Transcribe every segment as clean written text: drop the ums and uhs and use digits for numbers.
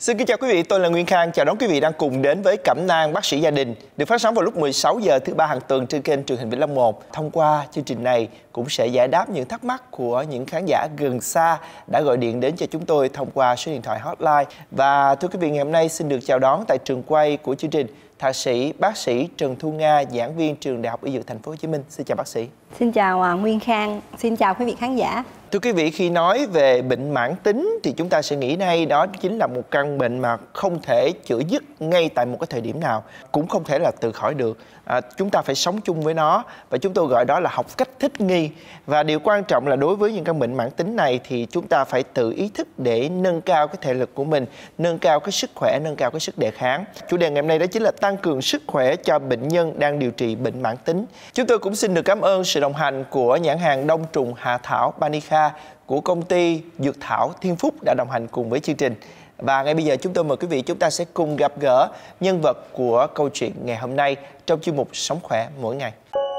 Xin kính chào quý vị, tôi là Nguyên Khang. Chào đón quý vị đang cùng đến với Cẩm nang bác sĩ gia đình, được phát sóng vào lúc 16 giờ thứ ba hàng tuần trên kênh truyền hình Vĩnh Long 1. Thông qua chương trình này cũng sẽ giải đáp những thắc mắc của những khán giả gần xa đã gọi điện đến cho chúng tôi thông qua số điện thoại hotline. Và thưa quý vị, ngày hôm nay xin được chào đón tại trường quay của chương trình Thạc sĩ bác sĩ Trần Thu Nga, giảng viên trường Đại học Y Dược Thành phố Hồ Chí Minh. Xin chào bác sĩ. Xin chào Nguyên Khang, xin chào quý vị khán giả. Thưa quý vị, khi nói về bệnh mãn tính thì chúng ta sẽ nghĩ ngay đó chính là một căn bệnh mà không thể chữa dứt ngay tại một cái thời điểm nào, cũng không thể là tự khỏi được. Chúng ta phải sống chung với nó và chúng tôi gọi đó là học cách thích nghi. Và điều quan trọng là đối với những căn bệnh mãn tính này thì chúng ta phải tự ý thức để nâng cao cái thể lực của mình, nâng cao cái sức khỏe, nâng cao cái sức đề kháng. Chủ đề ngày hôm nay đó chính là tăng cường sức khỏe cho bệnh nhân đang điều trị bệnh mãn tính. Chúng tôi cũng xin được cảm ơn sự đồng hành của nhãn hàng đông trùng hạ thảo Banica, của công ty Dược Thảo Thiên Phúc đã đồng hành cùng với chương trình. Và ngay bây giờ chúng tôi mời quý vị chúng ta sẽ cùng gặp gỡ nhân vật của câu chuyện ngày hôm nay trong chuyên mục Sống Khỏe Mỗi Ngày.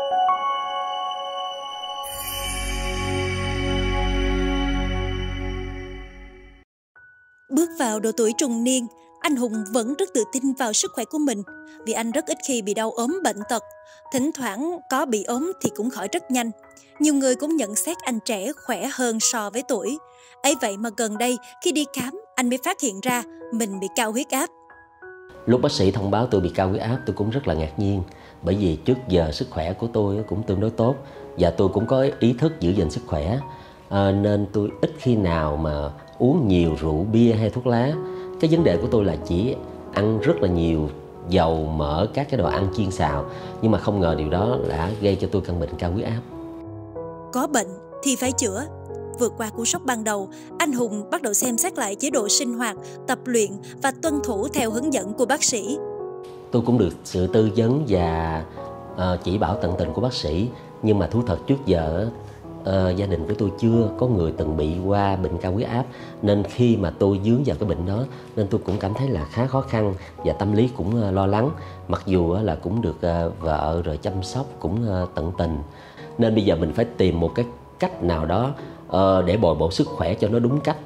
Bước vào độ tuổi trung niên, anh Hùng vẫn rất tự tin vào sức khỏe của mình vì anh rất ít khi bị đau ốm bệnh tật. Thỉnh thoảng có bị ốm thì cũng khỏi rất nhanh. Nhiều người cũng nhận xét anh trẻ khỏe hơn so với tuổi. Ấy vậy mà gần đây khi đi khám, anh mới phát hiện ra mình bị cao huyết áp. Lúc bác sĩ thông báo tôi bị cao huyết áp, tôi cũng rất là ngạc nhiên. Bởi vì trước giờ sức khỏe của tôi cũng tương đối tốt và tôi cũng có ý thức giữ gìn sức khỏe. Nên tôi ít khi nào mà uống nhiều rượu bia hay thuốc lá. Cái vấn đề của tôi là chỉ ăn rất là nhiều dầu mỡ, các cái đồ ăn chiên xào. Nhưng mà không ngờ điều đó đã gây cho tôi căn bệnh cao huyết áp. Có bệnh thì phải chữa. Vượt qua cú sốc ban đầu, anh Hùng bắt đầu xem xét lại chế độ sinh hoạt, tập luyện và tuân thủ theo hướng dẫn của bác sĩ. Tôi cũng được sự tư vấn và chỉ bảo tận tình của bác sĩ. Nhưng mà thú thật trước giờ gia đình của tôi chưa có người từng bị qua bệnh cao huyết áp. Nên khi mà tôi vướng vào cái bệnh đó nên tôi cũng cảm thấy là khá khó khăn và tâm lý cũng lo lắng. Mặc dù là cũng được vợ rồi chăm sóc cũng tận tình. Nên bây giờ mình phải tìm một cái cách nào đó để bồi bổ sức khỏe cho nó đúng cách.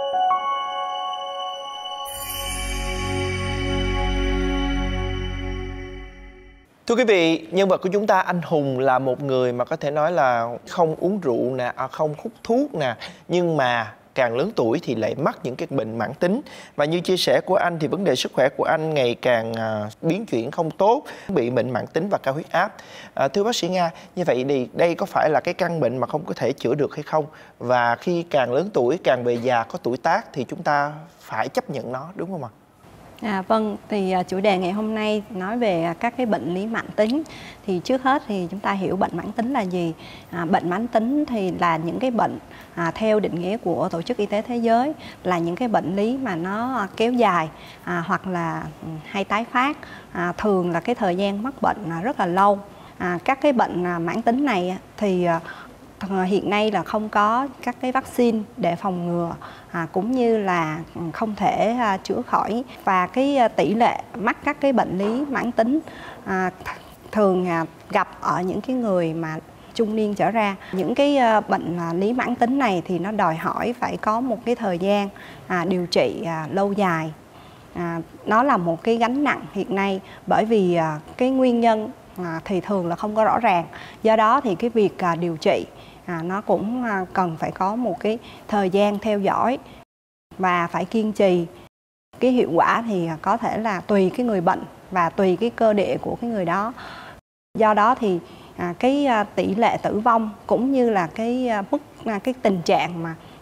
Thưa quý vị, nhân vật của chúng ta anh Hùng là một người mà có thể nói là không uống rượu nè, không hút thuốc nè, nhưng mà càng lớn tuổi thì lại mắc những cái bệnh mãn tính. Và như chia sẻ của anh thì vấn đề sức khỏe của anh ngày càng biến chuyển không tốt, bị bệnh mãn tính và cao huyết áp. Thưa bác sĩ Nga, như vậy đây có phải là cái căn bệnh mà không có thể chữa được hay không? Và khi càng lớn tuổi, càng về già, có tuổi tác thì chúng ta phải chấp nhận nó, đúng không ạ? Vâng, thì chủ đề ngày hôm nay nói về các cái bệnh lý mãn tính. Thì trước hết thì chúng ta hiểu bệnh mãn tính là gì. Bệnh mãn tính thì là những cái bệnh theo định nghĩa của Tổ chức Y tế Thế giới là những cái bệnh lý mà nó kéo dài hoặc là hay tái phát. Thường là cái thời gian mắc bệnh rất là lâu. Các cái bệnh mãn tính này thì hiện nay là không có các cái vaccine để phòng ngừa, cũng như là không thể chữa khỏi. Và cái tỷ lệ mắc các cái bệnh lý mãn tính thường gặp ở những cái người mà trung niên trở ra. Những cái bệnh lý mãn tính này thì nó đòi hỏi phải có một cái thời gian điều trị lâu dài. Nó là một cái gánh nặng hiện nay bởi vì cái nguyên nhân thì thường là không có rõ ràng. Do đó thì cái việc điều trị nó cũng cần phải có một cái thời gian theo dõi và phải kiên trì. Cái hiệu quả thì có thể là tùy cái người bệnh và tùy cái cơ địa của cái người đó. Do đó thì cái tỷ lệ tử vong cũng như là cái cái tình trạng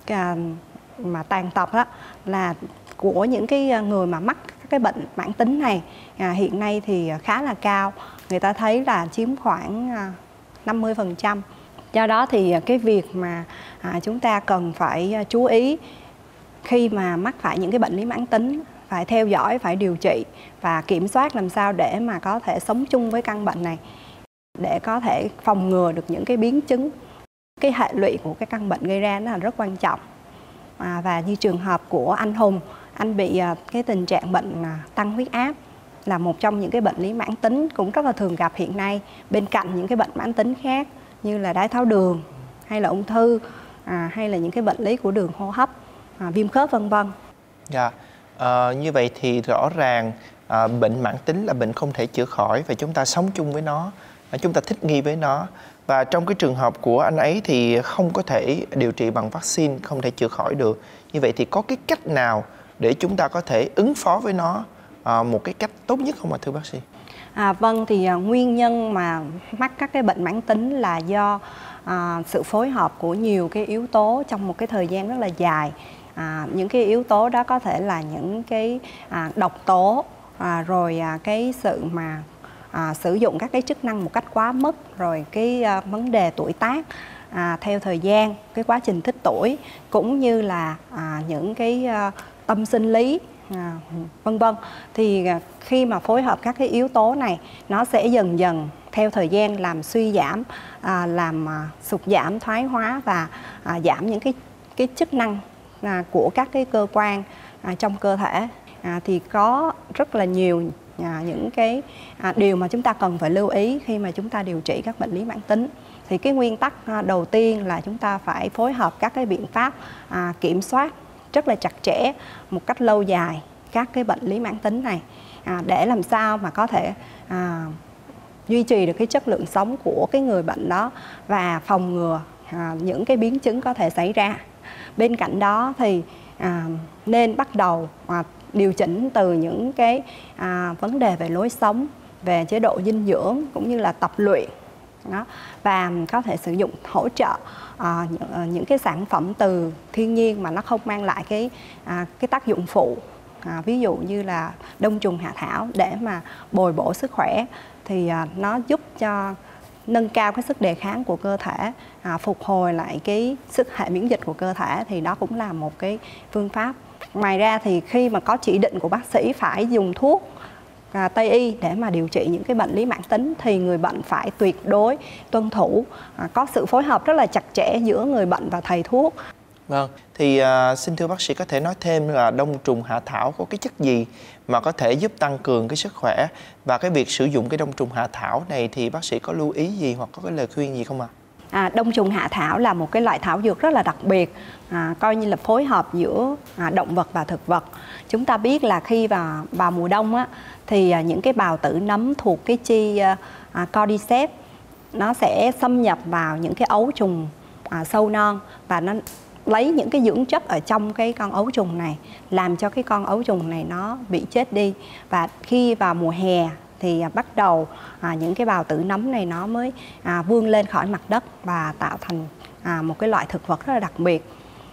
mà tàn tật đó là của những cái người mà mắc cái bệnh mãn tính này hiện nay thì khá là cao. Người ta thấy là chiếm khoảng 50%. Do đó thì cái việc mà chúng ta cần phải chú ý khi mà mắc phải những cái bệnh lý mãn tính, phải theo dõi, phải điều trị và kiểm soát làm sao để mà có thể sống chung với căn bệnh này, để có thể phòng ngừa được những cái biến chứng, cái hệ lụy của cái căn bệnh gây ra nó là rất quan trọng. Và như trường hợp của anh Hùng, anh bị cái tình trạng bệnh tăng huyết áp là một trong những cái bệnh lý mãn tính cũng rất là thường gặp hiện nay, bên cạnh những cái bệnh mãn tính khác như là đái tháo đường hay là ung thư hay là những cái bệnh lý của đường hô hấp, viêm khớp vân vân. Dạ. Như vậy thì rõ ràng bệnh mãn tính là bệnh không thể chữa khỏi và chúng ta sống chung với nó, chúng ta thích nghi với nó. Và trong cái trường hợp của anh ấy thì không có thể điều trị bằng vaccine, không thể chữa khỏi được. Như vậy thì có cái cách nào để chúng ta có thể ứng phó với nó một cái cách tốt nhất không ạ thưa bác sĩ? Vâng, thì nguyên nhân mà mắc các cái bệnh mãn tính là do sự phối hợp của nhiều cái yếu tố trong một cái thời gian rất là dài. Những cái yếu tố đó có thể là những cái độc tố, rồi cái sự mà sử dụng các cái chức năng một cách quá mức, rồi cái vấn đề tuổi tác theo thời gian, cái quá trình tích tuổi, cũng như là những cái tâm sinh lý, vân vân. Thì khi mà phối hợp các cái yếu tố này, nó sẽ dần dần theo thời gian làm suy giảm, làm sụt giảm, thoái hóa và giảm những cái chức năng của các cái cơ quan trong cơ thể. Thì có rất là nhiều những cái điều mà chúng ta cần phải lưu ý khi mà chúng ta điều trị các bệnh lý mãn tính. Thì cái nguyên tắc đầu tiên là chúng ta phải phối hợp các cái biện pháp kiểm soát rất là chặt chẽ một cách lâu dài các cái bệnh lý mãn tính này, để làm sao mà có thể duy trì được cái chất lượng sống của cái người bệnh đó và phòng ngừa những cái biến chứng có thể xảy ra. Bên cạnh đó thì nên bắt đầu điều chỉnh từ những cái vấn đề về lối sống, về chế độ dinh dưỡng cũng như là tập luyện đó, và có thể sử dụng hỗ trợ những cái sản phẩm từ thiên nhiên mà nó không mang lại cái tác dụng phụ, ví dụ như là đông trùng hạ thảo để mà bồi bổ sức khỏe. Thì nó giúp cho nâng cao cái sức đề kháng của cơ thể, phục hồi lại cái sức hệ miễn dịch của cơ thể, thì đó cũng là một cái phương pháp. Ngoài ra thì khi mà có chỉ định của bác sĩ phải dùng thuốc Tây y để mà điều trị những cái bệnh lý mãn tính thì người bệnh phải tuyệt đối tuân thủ, có sự phối hợp rất là chặt chẽ giữa người bệnh và thầy thuốc. Vâng, thì xin thưa bác sĩ có thể nói thêm là đông trùng hạ thảo có cái chất gì mà có thể giúp tăng cường cái sức khỏe, và cái việc sử dụng cái đông trùng hạ thảo này thì bác sĩ có lưu ý gì hoặc có cái lời khuyên gì không ạ? Đông trùng hạ thảo là một cái loại thảo dược rất là đặc biệt, coi như là phối hợp giữa động vật và thực vật. Chúng ta biết là khi vào mùa đông á, thì những cái bào tử nấm thuộc cái chi Cordyceps nó sẽ xâm nhập vào những cái ấu trùng sâu non, và nó lấy những cái dưỡng chất ở trong cái con ấu trùng này, làm cho cái con ấu trùng này nó bị chết đi. Và khi vào mùa hè thì bắt đầu những cái bào tử nấm này nó mới vươn lên khỏi mặt đất và tạo thành một cái loại thực vật rất là đặc biệt.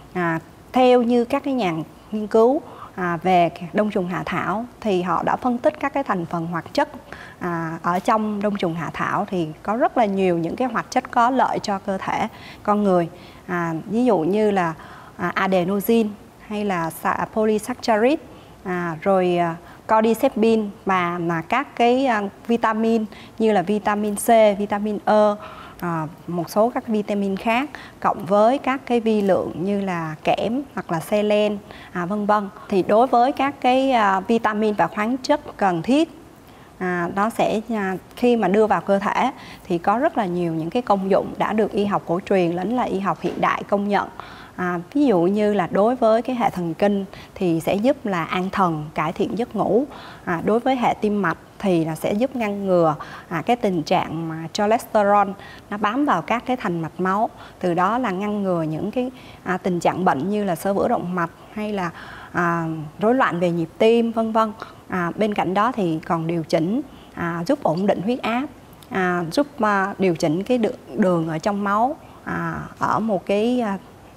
Theo như các cái nhà nghiên cứu về đông trùng hạ thảo thì họ đã phân tích các cái thành phần hoạt chất ở trong đông trùng hạ thảo, thì có rất là nhiều những cái hoạt chất có lợi cho cơ thể con người, ví dụ như là adenosine hay là polysaccharide, rồi cordycepin và các cái vitamin như là vitamin C, vitamin E, một số các vitamin khác, cộng với các cái vi lượng như là kẽm hoặc là selen, vân vân. Thì đối với các cái vitamin và khoáng chất cần thiết, nó sẽ khi mà đưa vào cơ thể thì có rất là nhiều những cái công dụng đã được y học cổ truyền lẫn là y học hiện đại công nhận. Ví dụ như là đối với cái hệ thần kinh thì sẽ giúp là an thần, cải thiện giấc ngủ. Đối với hệ tim mạch thì là sẽ giúp ngăn ngừa cái tình trạng mà cholesterol nó bám vào các cái thành mạch máu, từ đó là ngăn ngừa những cái tình trạng bệnh như là xơ vữa động mạch hay là rối loạn về nhịp tim, vân vân. Bên cạnh đó thì còn điều chỉnh, giúp ổn định huyết áp, giúp điều chỉnh cái đường ở trong máu ở một cái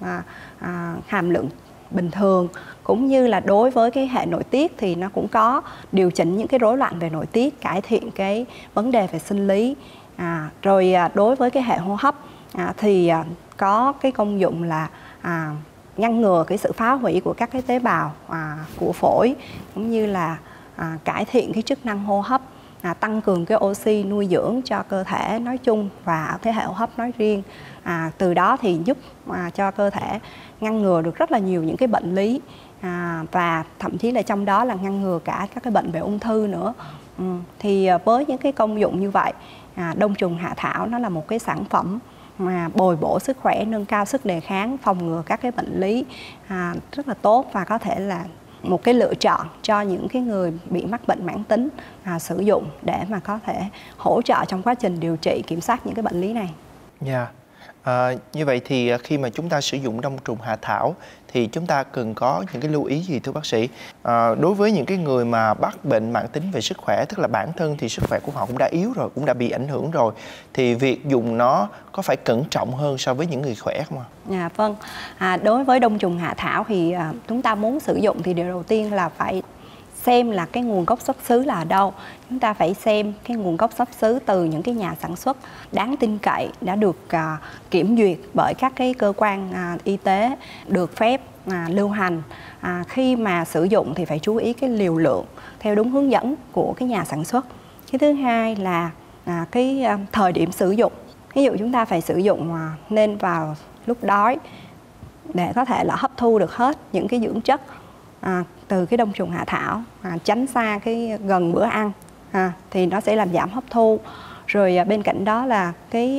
hàm lượng bình thường, cũng như là đối với cái hệ nội tiết thì nó cũng có điều chỉnh những cái rối loạn về nội tiết, cải thiện cái vấn đề về sinh lý. Rồi đối với cái hệ hô hấp thì có cái công dụng là ngăn ngừa cái sự phá hủy của các cái tế bào của phổi, cũng như là cải thiện cái chức năng hô hấp, tăng cường cái oxy nuôi dưỡng cho cơ thể nói chung và thế hệ hô hấp nói riêng. Từ đó thì giúp cho cơ thể ngăn ngừa được rất là nhiều những cái bệnh lý, và thậm chí là trong đó là ngăn ngừa cả các cái bệnh về ung thư nữa. Thì với những cái công dụng như vậy, đông trùng hạ thảo nó là một cái sản phẩm mà bồi bổ sức khỏe, nâng cao sức đề kháng, phòng ngừa các cái bệnh lý rất là tốt, và có thể là một cái lựa chọn cho những cái người bị mắc bệnh mãn tính sử dụng để mà có thể hỗ trợ trong quá trình điều trị, kiểm soát những cái bệnh lý này. Dạ. Như vậy thì khi mà chúng ta sử dụng đông trùng hạ thảo thì chúng ta cần có những cái lưu ý gì thưa bác sĩ? Đối với những cái người mà mắc bệnh mãn tính về sức khỏe, tức là bản thân thì sức khỏe của họ cũng đã yếu rồi, cũng đã bị ảnh hưởng rồi, thì việc dùng nó có phải cẩn trọng hơn so với những người khỏe không ạ? Vâng, đối với đông trùng hạ thảo thì chúng ta muốn sử dụng thì điều đầu tiên là phải xem là cái nguồn gốc xuất xứ là ở đâu. Chúng ta phải xem cái nguồn gốc xuất xứ từ những cái nhà sản xuất đáng tin cậy, đã được kiểm duyệt bởi các cái cơ quan y tế, được phép lưu hành. Khi mà sử dụng thì phải chú ý cái liều lượng theo đúng hướng dẫn của cái nhà sản xuất. Cái thứ hai là cái thời điểm sử dụng. Ví dụ chúng ta phải sử dụng nên vào lúc đói để có thể là hấp thu được hết những cái dưỡng chất từ cái đông trùng hạ thảo, tránh xa cái gần bữa ăn thì nó sẽ làm giảm hấp thu. Rồi bên cạnh đó là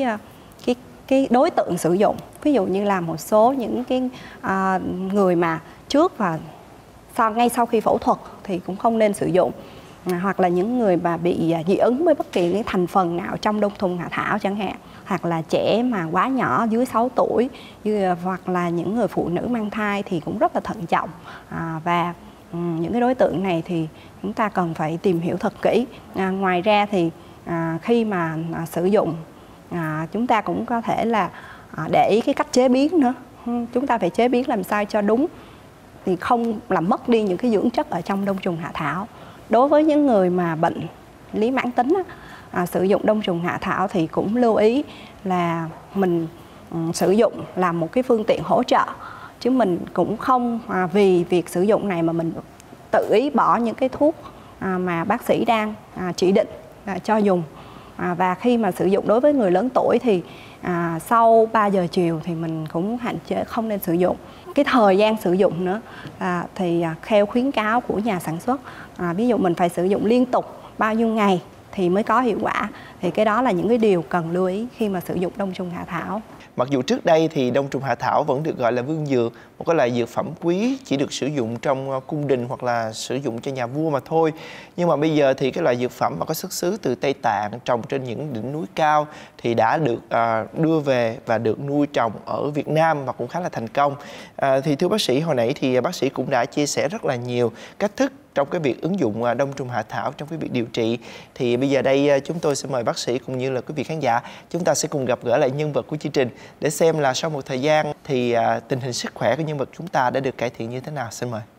cái đối tượng sử dụng, ví dụ như là một số những cái người mà trước và ngay sau khi phẫu thuật thì cũng không nên sử dụng, hoặc là những người mà bị dị ứng với bất kỳ cái thành phần nào trong đông trùng hạ thảo chẳng hạn, hoặc là trẻ mà quá nhỏ dưới 6 tuổi, hoặc là những người phụ nữ mang thai thì cũng rất là thận trọng. Và những cái đối tượng này thì chúng ta cần phải tìm hiểu thật kỹ. Ngoài ra thì khi mà sử dụng chúng ta cũng có thể là để ý cái cách chế biến nữa. Chúng ta phải chế biến làm sao cho đúng thì không làm mất đi những cái dưỡng chất ở trong đông trùng hạ thảo. Đối với những người mà bệnh lý mãn tính sử dụng đông trùng hạ thảo thì cũng lưu ý là mình sử dụng làm một cái phương tiện hỗ trợ, chứ mình cũng không vì việc sử dụng này mà mình tự ý bỏ những cái thuốc mà bác sĩ đang chỉ định cho dùng. Và khi mà sử dụng đối với người lớn tuổi thì sau 3 giờ chiều thì mình cũng hạn chế không nên sử dụng. Cái thời gian sử dụng nữa thì theo khuyến cáo của nhà sản xuất, ví dụ mình phải sử dụng liên tục bao nhiêu ngày thì mới có hiệu quả. Thì cái đó là những cái điều cần lưu ý khi mà sử dụng đông trùng hạ thảo. Mặc dù trước đây thì đông trùng hạ thảo vẫn được gọi là vương dược, một cái loại dược phẩm quý chỉ được sử dụng trong cung đình hoặc là sử dụng cho nhà vua mà thôi. Nhưng mà bây giờ thì cái loại dược phẩm mà có xuất xứ từ Tây Tạng, trồng trên những đỉnh núi cao thì đã được đưa về và được nuôi trồng ở Việt Nam và cũng khá là thành công. Thì thưa bác sĩ, hồi nãy thì bác sĩ cũng đã chia sẻ rất là nhiều cách thức trong cái việc ứng dụng đông trùng hạ thảo trong cái việc điều trị. Thì bây giờ đây chúng tôi sẽ mời bác sĩ cũng như là quý vị khán giả, chúng ta sẽ cùng gặp gỡ lại nhân vật của chương trình để xem là sau một thời gian thì tình hình sức khỏe của nhân vật chúng ta đã được cải thiện như thế nào. Xin mời.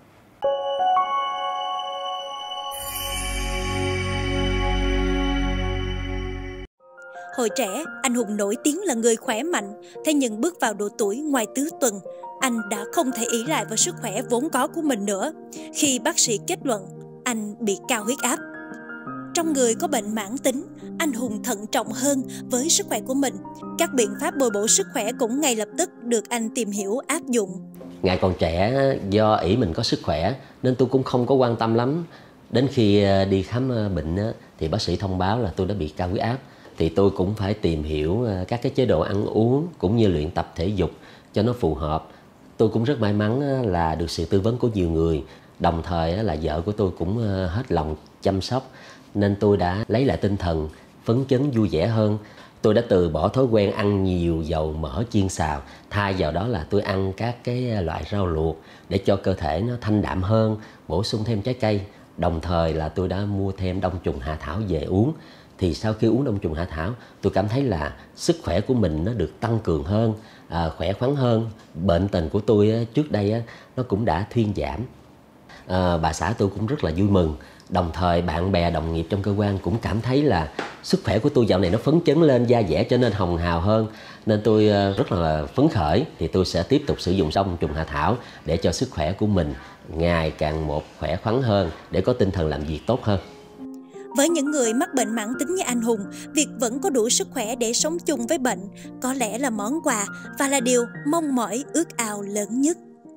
Hồi trẻ, anh Hùng nổi tiếng là người khỏe mạnh, thế nhưng bước vào độ tuổi ngoài tứ tuần, anh đã không thể ỷ lại vào sức khỏe vốn có của mình nữa, khi bác sĩ kết luận anh bị cao huyết áp. Trong người có bệnh mãn tính, anh Hùng thận trọng hơn với sức khỏe của mình. Các biện pháp bồi bổ sức khỏe cũng ngay lập tức được anh tìm hiểu áp dụng. Ngày còn trẻ, do ỷ mình có sức khỏe nên tôi cũng không có quan tâm lắm. Đến khi đi khám bệnh thì bác sĩ thông báo là tôi đã bị cao huyết áp. Thì tôi cũng phải tìm hiểu các cái chế độ ăn uống cũng như luyện tập thể dục cho nó phù hợp. Tôi cũng rất may mắn là được sự tư vấn của nhiều người. Đồng thời là vợ của tôi cũng hết lòng chăm sóc, nên tôi đã lấy lại tinh thần, phấn chấn vui vẻ hơn. Tôi đã từ bỏ thói quen ăn nhiều dầu mỡ chiên xào, thay vào đó là tôi ăn các cái loại rau luộc để cho cơ thể nó thanh đạm hơn, bổ sung thêm trái cây. Đồng thời là tôi đã mua thêm đông trùng hạ thảo về uống. Thì sau khi uống đông trùng hạ thảo, tôi cảm thấy là sức khỏe của mình nó được tăng cường hơn, khỏe khoắn hơn. Bệnh tình của tôi trước đây nó cũng đã thuyên giảm. Bà xã tôi cũng rất là vui mừng. Đồng thời bạn bè đồng nghiệp trong cơ quan cũng cảm thấy là sức khỏe của tôi dạo này nó phấn chấn lên, da dẻ trở nên hồng hào hơn. Nên tôi rất là phấn khởi. Thì tôi sẽ tiếp tục sử dụng đông trùng hạ thảo để cho sức khỏe của mình ngày càng một khỏe khoắn hơn, để có tinh thần làm việc tốt hơn. Với những người mắc bệnh mãn tính như anh Hùng, việc vẫn có đủ sức khỏe để sống chung với bệnh có lẽ là món quà và là điều mong mỏi ước ao lớn nhất.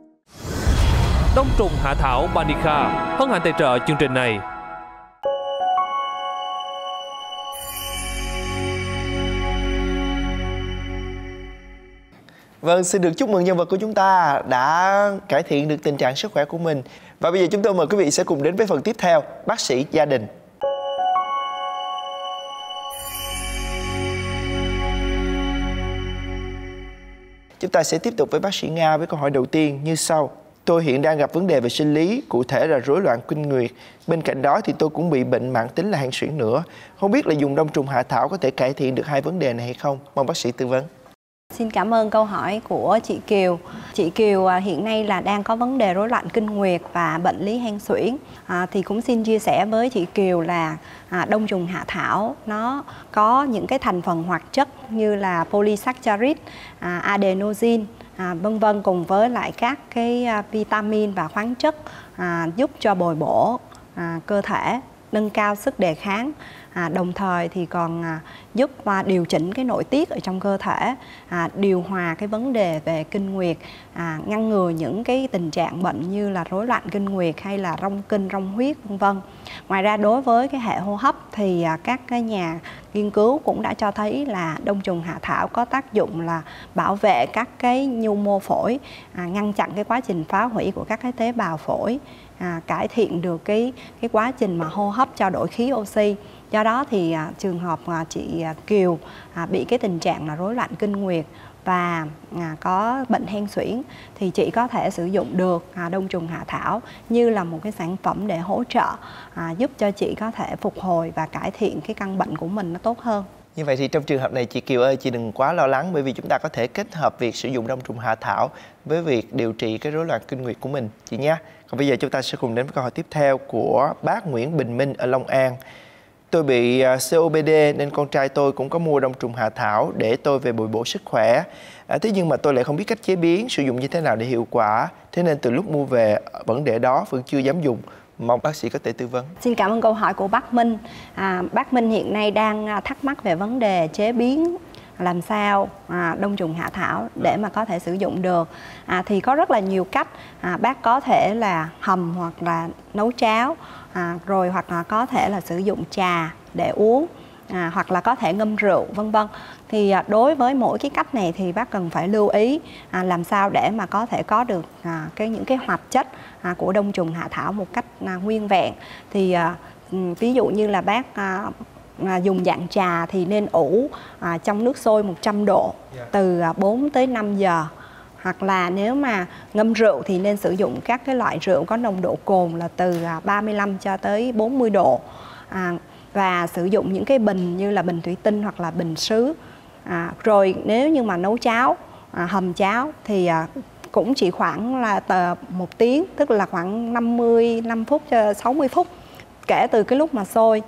Đông trùng hạ thảo Banica hân hạnh tài trợ chương trình này. Vâng, xin được chúc mừng nhân vật của chúng ta đã cải thiện được tình trạng sức khỏe của mình. Và bây giờ chúng tôi mời quý vị sẽ cùng đến với phần tiếp theo, bác sĩ gia đình. Chúng ta sẽ tiếp tục với bác sĩ Nga với câu hỏi đầu tiên như sau. Tôi hiện đang gặp vấn đề về sinh lý, cụ thể là rối loạn kinh nguyệt. Bên cạnh đó thì tôi cũng bị bệnh mãn tính là hen suyễn nữa. Không biết là dùng đông trùng hạ thảo có thể cải thiện được hai vấn đề này hay không? Mong bác sĩ tư vấn. Xin cảm ơn câu hỏi của chị Kiều. Chị Kiều hiện nay là đang có vấn đề rối loạn kinh nguyệt và bệnh lý hen suyễn. Thì cũng xin chia sẻ với chị Kiều là đông trùng hạ thảo nó có những cái thành phần hoạt chất như là polysaccharide, adenosine, vân vân, cùng với lại các cái vitamin và khoáng chất giúp cho bồi bổ cơ thể, nâng cao sức đề kháng, đồng thời thì còn giúp điều chỉnh cái nội tiết ở trong cơ thể, điều hòa cái vấn đề về kinh nguyệt, ngăn ngừa những cái tình trạng bệnh như là rối loạn kinh nguyệt hay là rong kinh, rong huyết, vân vân. Ngoài ra đối với cái hệ hô hấp thì các cái nhà nghiên cứu cũng đã cho thấy là đông trùng hạ thảo có tác dụng là bảo vệ các cái nhu mô phổi, ngăn chặn cái quá trình phá hủy của các cái tế bào phổi, cải thiện được cái quá trình mà hô hấp trao đổi khí oxy. Do đó thì trường hợp chị Kiều bị cái tình trạng là rối loạn kinh nguyệt và có bệnh hen suyễn thì chị có thể sử dụng được đông trùng hạ thảo như là một cái sản phẩm để hỗ trợ giúp cho chị có thể phục hồi và cải thiện cái căn bệnh của mình nó tốt hơn. Như vậy thì trong trường hợp này chị Kiều ơi, chị đừng quá lo lắng, bởi vì chúng ta có thể kết hợp việc sử dụng đông trùng hạ thảo với việc điều trị cái rối loạn kinh nguyệt của mình chị nhé. Còn bây giờ chúng ta sẽ cùng đến với câu hỏi tiếp theo của bác Nguyễn Bình Minh ở Long An. Tôi bị COPD nên con trai tôi cũng có mua đông trùng hạ thảo để tôi về bồi bổ sức khỏe. Thế nhưng mà tôi lại không biết cách chế biến, sử dụng như thế nào để hiệu quả. Thế nên từ lúc mua về vẫn để đó, vẫn chưa dám dùng. Mong bác sĩ có thể tư vấn. Xin cảm ơn câu hỏi của bác Minh. Bác Minh hiện nay đang thắc mắc về vấn đề chế biến làm sao đông trùng hạ thảo để mà có thể sử dụng được. Thì có rất là nhiều cách. Bác có thể là hầm hoặc là nấu cháo, rồi hoặc là có thể là sử dụng trà để uống, hoặc là có thể ngâm rượu, vân vân. Thì đối với mỗi cái cách này thì bác cần phải lưu ý làm sao để mà có thể có được những cái hoạt chất của đông trùng hạ thảo một cách nguyên vẹn. Thì ví dụ như là bác dùng dạng trà thì nên ủ trong nước sôi 100 độ từ 4 tới 5 giờ. Hoặc là nếu mà ngâm rượu thì nên sử dụng các cái loại rượu có nồng độ cồn là từ 35 cho tới 40 độ. Và sử dụng những cái bình như là bình thủy tinh hoặc là bình sứ. Rồi nếu như mà nấu cháo, hầm cháo thì cũng chỉ khoảng là 1 tiếng, tức là khoảng 55 phút cho 60 phút kể từ cái lúc mà sôi.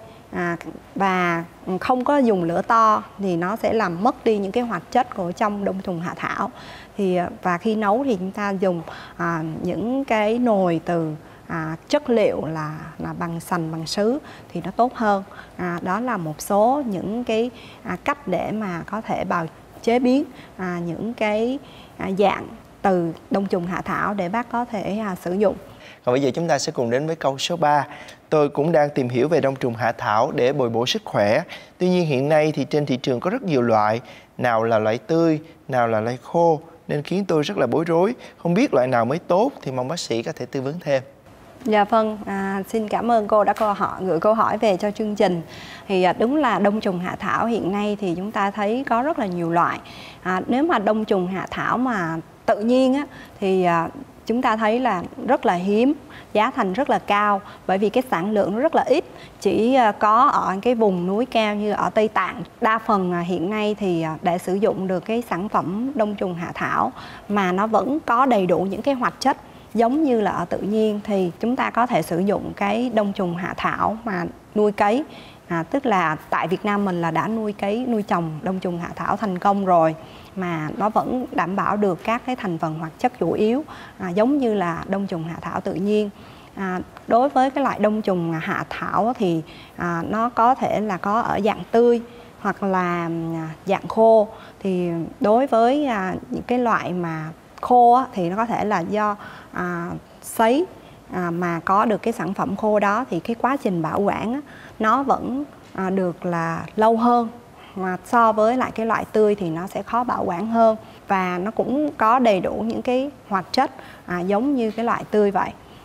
Và không có dùng lửa to thì nó sẽ làm mất đi những cái hoạt chất của trong đông trùng hạ thảo. Và khi nấu thì chúng ta dùng những cái nồi từ chất liệu là bằng sành, bằng sứ thì nó tốt hơn. Đó là một số những cái cách để mà có thể chế biến những cái dạng từ đông trùng hạ thảo để bác có thể sử dụng. Còn bây giờ chúng ta sẽ cùng đến với câu số 3. Tôi cũng đang tìm hiểu về đông trùng hạ thảo để bồi bổ sức khỏe. Tuy nhiên hiện nay thì trên thị trường có rất nhiều loại, nào là loại tươi, nào là loại khô, nên khiến tôi rất là bối rối. Không biết loại nào mới tốt thì mong bác sĩ có thể tư vấn thêm. Dạ vâng, xin cảm ơn cô đã gửi câu hỏi về cho chương trình. Thì đúng là đông trùng hạ thảo hiện nay thì chúng ta thấy có rất là nhiều loại. Nếu mà đông trùng hạ thảo mà tự nhiên á, thì chúng ta thấy là rất là hiếm, giá thành rất là cao, bởi vì cái sản lượng nó rất là ít, chỉ có ở cái vùng núi cao như ở Tây Tạng. Đa phần hiện nay thì để sử dụng được cái sản phẩm đông trùng hạ thảo mà nó vẫn có đầy đủ những cái hoạt chất giống như là ở tự nhiên thì chúng ta có thể sử dụng cái đông trùng hạ thảo mà nuôi cấy. Tức là tại Việt Nam mình là đã nuôi trồng đông trùng hạ thảo thành công rồi, mà nó vẫn đảm bảo được các cái thành phần hoạt chất chủ yếu giống như là đông trùng hạ thảo tự nhiên. Đối với cái loại đông trùng hạ thảo thì nó có thể là có ở dạng tươi hoặc là dạng khô. Thì đối với những cái loại mà khô thì nó có thể là do sấy mà có được cái sản phẩm khô đó thì cái quá trình bảo quản nó vẫn được là lâu hơn, mà so với lại cái loại tươi thì nó sẽ khó bảo quản hơn, và nó cũng có đầy đủ những cái hoạt chất giống như cái loại tươi vậy.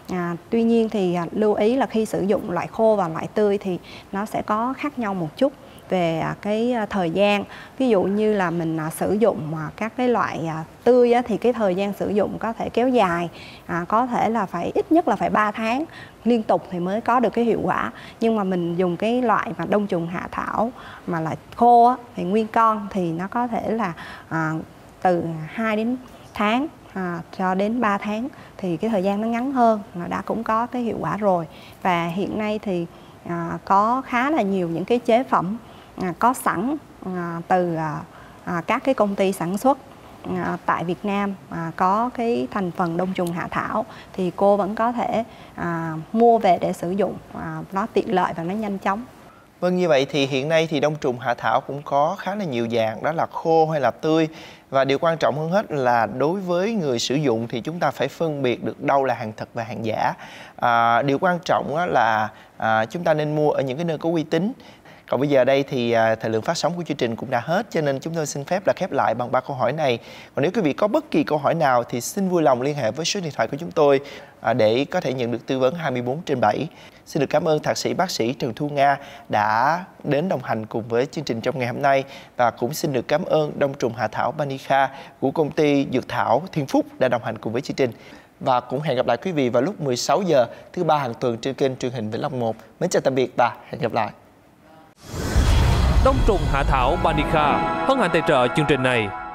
Tuy nhiên thì lưu ý là khi sử dụng loại khô và loại tươi thì nó sẽ có khác nhau một chút về cái thời gian. Ví dụ như là mình sử dụng các cái loại tươi thì cái thời gian sử dụng có thể kéo dài, có thể là phải ít nhất là phải 3 tháng liên tục thì mới có được cái hiệu quả. Nhưng mà mình dùng cái loại mà đông trùng hạ thảo mà loại khô thì nguyên con thì nó có thể là từ 2 đến tháng cho đến 3 tháng, thì cái thời gian nó ngắn hơn là đã cũng có cái hiệu quả rồi. Và hiện nay thì có khá là nhiều những cái chế phẩm có sẵn từ các cái công ty sản xuất tại Việt Nam có cái thành phần đông trùng hạ thảo, thì cô vẫn có thể mua về để sử dụng, nó tiện lợi và nó nhanh chóng. Vâng, như vậy thì hiện nay thì đông trùng hạ thảo cũng có khá là nhiều dạng, đó là khô hay là tươi. Và điều quan trọng hơn hết là đối với người sử dụng thì chúng ta phải phân biệt được đâu là hàng thật và hàng giả. Điều quan trọng là chúng ta nên mua ở những cái nơi có uy tín. Còn bây giờ đây thì thời lượng phát sóng của chương trình cũng đã hết, cho nên chúng tôi xin phép là khép lại bằng 3 câu hỏi này. Còn nếu quý vị có bất kỳ câu hỏi nào thì xin vui lòng liên hệ với số điện thoại của chúng tôi để có thể nhận được tư vấn 24/7. Xin được cảm ơn Thạc sĩ bác sĩ Trần Thu Nga đã đến đồng hành cùng với chương trình trong ngày hôm nay, và cũng xin được cảm ơn đông trùng hạ thảo Banica của công ty Dược Thảo Thiên Phúc đã đồng hành cùng với chương trình. Và cũng hẹn gặp lại quý vị vào lúc 16 giờ thứ ba hàng tuần trên kênh truyền hình Vĩnh Long 1. Mến chào tạm biệt và hẹn gặp lại. Đông trùng hạ thảo Banica hân hạnh tài trợ chương trình này.